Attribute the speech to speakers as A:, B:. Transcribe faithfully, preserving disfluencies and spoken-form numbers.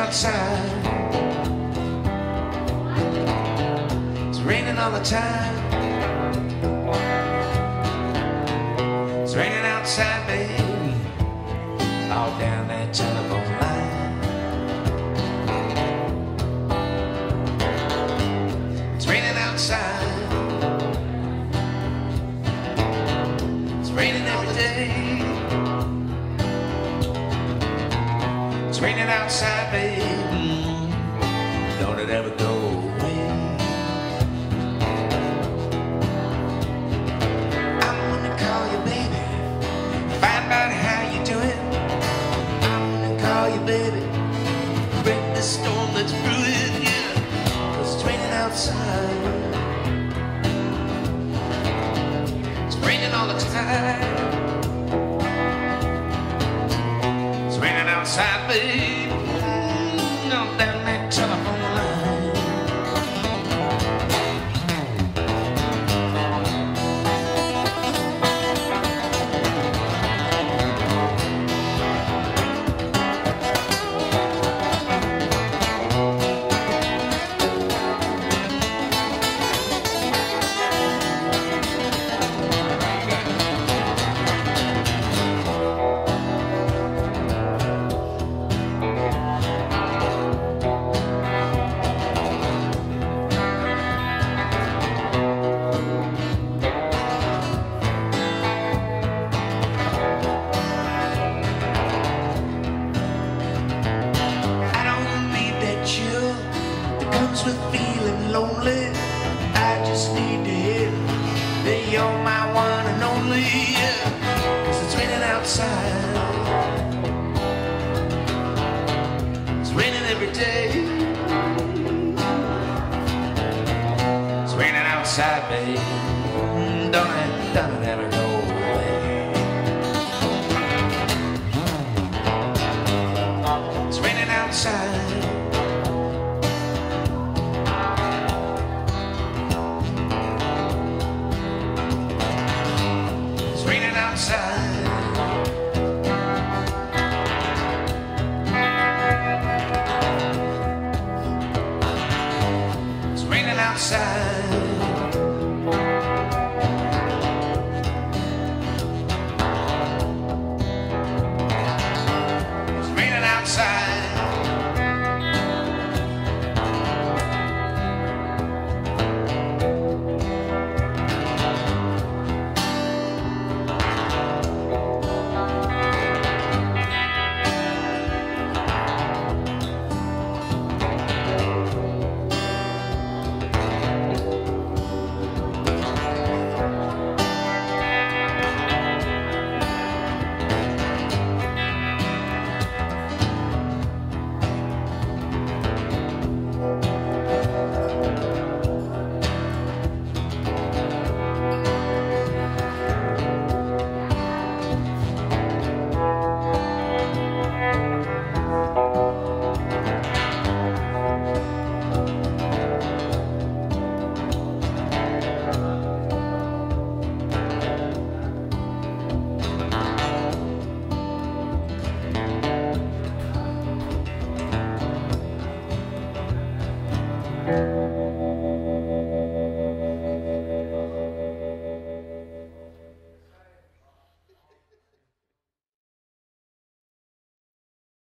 A: outside. It's raining all the time. It's raining outside, baby, all down that telephone line. It's raining outside. It's raining every day. It's raining outside, baby, don't it ever go away. I'm gonna call you, baby, find out how you doing. I'm gonna call you, baby, break the storm that's brewing here, 'cause it's raining outside. It's raining all the time. It's raining outside, baby, on down that telephone line. With feeling lonely, I just need to hear that you're my one and only, yeah, 'cause it's raining outside. It's raining every day. It's raining outside, babe, don't it, don't it ever go away. It's raining outside. It's raining outside. It's raining outside. Thank you.